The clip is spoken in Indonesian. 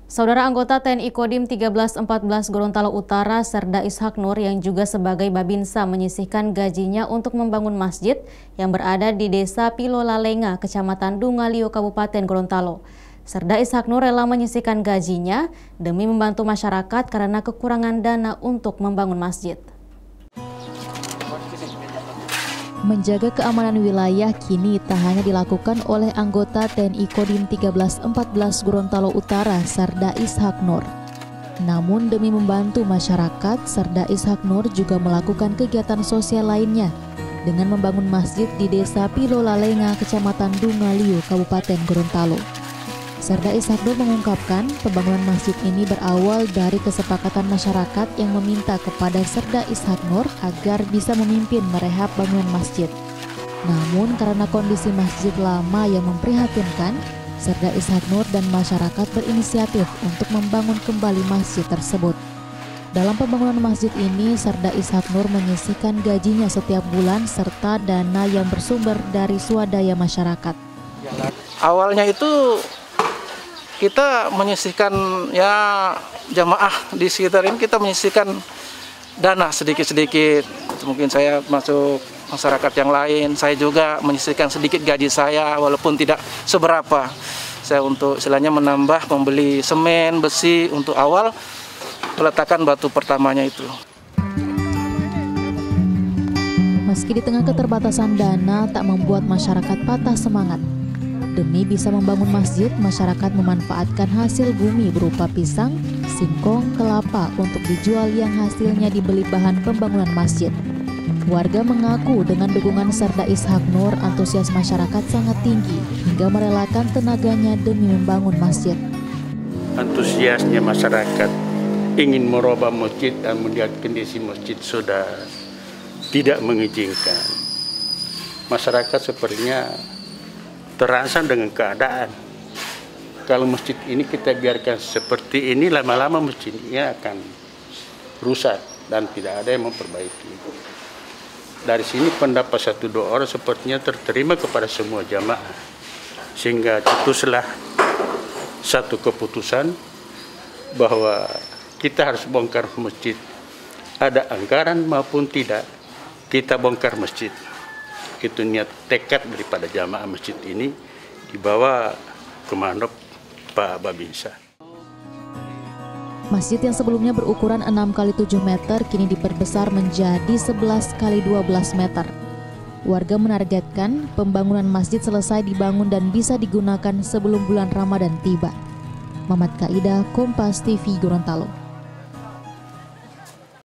Saudara anggota TNI Kodim 1314 Gorontalo Utara, Serda Ishak Nur yang juga sebagai Babinsa menyisihkan gajinya untuk membangun masjid yang berada di Desa Pilolalenga, Kecamatan Dungalio, Kabupaten Gorontalo. Serda Ishak Nur rela menyisihkan gajinya demi membantu masyarakat karena kekurangan dana untuk membangun masjid. Menjaga keamanan wilayah kini tak hanya dilakukan oleh anggota TNI Kodim 1314 Gorontalo Utara, Serda Ishak Nur. Namun demi membantu masyarakat, Serda Ishak Nur juga melakukan kegiatan sosial lainnya dengan membangun masjid di Desa Pilolalenga, Kecamatan Dungalio, Kabupaten Gorontalo. Serda Ishak Nur mengungkapkan pembangunan masjid ini berawal dari kesepakatan masyarakat yang meminta kepada Serda Ishak Nur agar bisa memimpin merehab bangunan masjid. Namun karena kondisi masjid lama yang memprihatinkan, Serda Ishak Nur dan masyarakat berinisiatif untuk membangun kembali masjid tersebut. Dalam pembangunan masjid ini, Serda Ishak Nur menyisihkan gajinya setiap bulan serta dana yang bersumber dari swadaya masyarakat. Awalnya itu kita menyisihkan jamaah di sekitar ini, kita menyisihkan dana sedikit-sedikit. Mungkin saya masuk masyarakat yang lain, saya juga menyisihkan sedikit gaji saya walaupun tidak seberapa. Saya untuk istilahnya menambah membeli semen, besi untuk awal peletakan batu pertamanya itu. Meski di tengah keterbatasan dana tak membuat masyarakat patah semangat. Demi bisa membangun masjid, masyarakat memanfaatkan hasil bumi berupa pisang, singkong, kelapa untuk dijual yang hasilnya dibeli bahan pembangunan masjid. Warga mengaku dengan dukungan Serda Ishak Nur, antusias masyarakat sangat tinggi hingga merelakan tenaganya demi membangun masjid. Antusiasnya masyarakat ingin merubah masjid dan melihat kondisi masjid sudah tidak mengizinkan. Masyarakat sepertinya terangsang dengan keadaan. Kalau masjid ini kita biarkan seperti ini, lama-lama masjid ini akan rusak dan tidak ada yang memperbaiki. Dari sini pendapat satu dua orang sepertinya terterima kepada semua jamaah, sehingga cetuslah satu keputusan bahwa kita harus bongkar masjid. Ada anggaran maupun tidak, kita bongkar masjid. Itu niat tekad daripada jamaah masjid ini dibawa komando Pak Babinsa. Masjid yang sebelumnya berukuran 6 x 7 meter kini diperbesar menjadi 11 x 12 meter. Warga menargetkan pembangunan masjid selesai dibangun dan bisa digunakan sebelum bulan Ramadan tiba. Mamat Kaida, Kompas TV, Gorontalo.